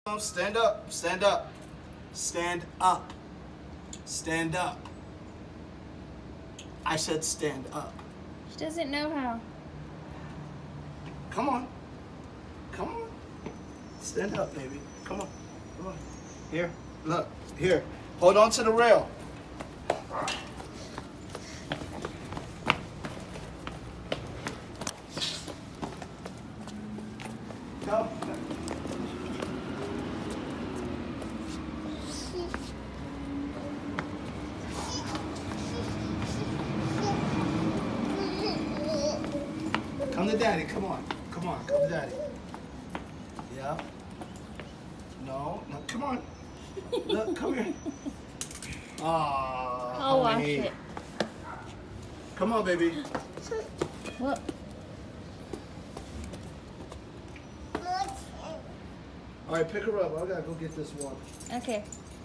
Stand up, stand up, stand up, stand up. I said stand up. She doesn't know how. Come on. Come on. Stand up, baby. Come on. Come on. Here. Look. Here. Hold on to the rail. Come. Come to daddy. Come on. Come on. Come to daddy. Yeah. No. No. Come on. Look. Come here. Aww. I'll wash it. Come on, baby. What? All right, pick her up. I gotta go get this one. Okay.